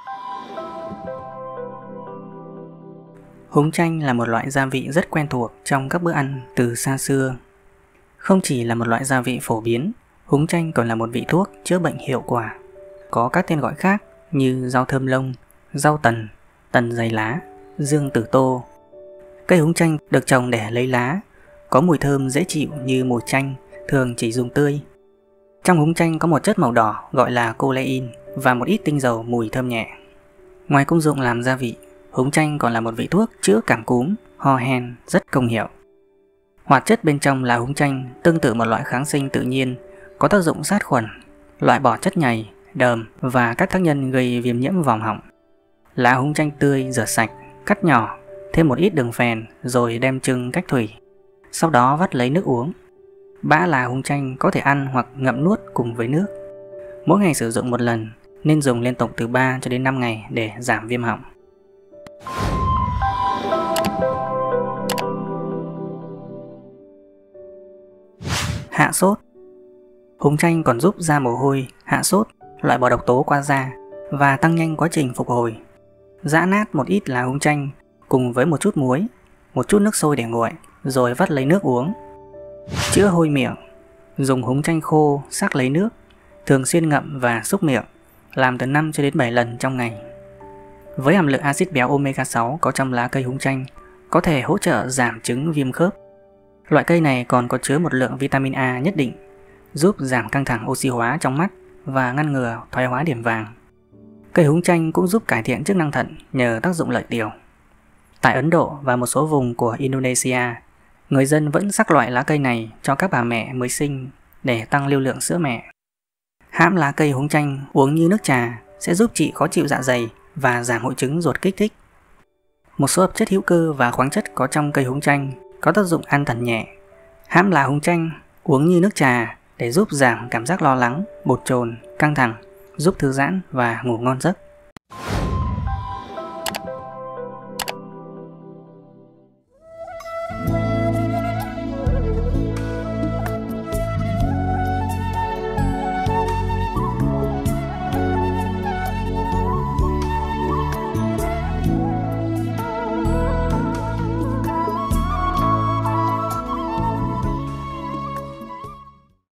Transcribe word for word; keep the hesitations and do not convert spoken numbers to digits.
Húng chanh là một loại gia vị rất quen thuộc trong các bữa ăn từ xa xưa. Không chỉ là một loại gia vị phổ biến, húng chanh còn là một vị thuốc chữa bệnh hiệu quả. Có các tên gọi khác như rau thơm lông, rau tần, tần dày lá, dương tử tô. Cây húng chanh được trồng để lấy lá, có mùi thơm dễ chịu như mùi chanh, thường chỉ dùng tươi. Trong húng chanh có một chất màu đỏ gọi là colein và một ít tinh dầu mùi thơm nhẹ. Ngoài công dụng làm gia vị, húng chanh còn là một vị thuốc chữa cảm cúm, ho hen rất công hiệu. Hoạt chất bên trong lá húng chanh tương tự một loại kháng sinh tự nhiên, có tác dụng sát khuẩn, loại bỏ chất nhầy, đờm và các tác nhân gây viêm nhiễm vòm họng. Lá húng chanh tươi rửa sạch, cắt nhỏ, thêm một ít đường phèn rồi đem chưng cách thủy. Sau đó vắt lấy nước uống. Bã lá húng chanh có thể ăn hoặc ngậm nuốt cùng với nước. Mỗi ngày sử dụng một lần, nên dùng liên tục từ ba cho đến năm ngày để giảm viêm họng. Hạ sốt. Húng chanh còn giúp da mồ hôi, hạ sốt, loại bỏ độc tố qua da và tăng nhanh quá trình phục hồi. Giã nát một ít lá húng chanh cùng với một chút muối, một chút nước sôi để nguội, rồi vắt lấy nước uống. Chữa hôi miệng. Dùng húng chanh khô sắc lấy nước, thường xuyên ngậm và xúc miệng, làm từ năm cho đến bảy lần trong ngày. Với hàm lượng axit béo omega sáu có trong lá cây húng chanh, có thể hỗ trợ giảm chứng viêm khớp. Loại cây này còn có chứa một lượng vitamin A nhất định, giúp giảm căng thẳng oxy hóa trong mắt và ngăn ngừa thoái hóa điểm vàng. Cây húng chanh cũng giúp cải thiện chức năng thận nhờ tác dụng lợi tiểu. Tại Ấn Độ và một số vùng của Indonesia, người dân vẫn sắc loại lá cây này cho các bà mẹ mới sinh để tăng lưu lượng sữa mẹ. Hãm lá cây húng chanh uống như nước trà sẽ giúp trị khó chịu dạ dày và giảm hội chứng ruột kích thích. Một số hợp chất hữu cơ và khoáng chất có trong cây húng chanh có tác dụng an thần nhẹ. Hãm lá húng chanh uống như nước trà để giúp giảm cảm giác lo lắng, bồn chồn, căng thẳng, giúp thư giãn và ngủ ngon giấc.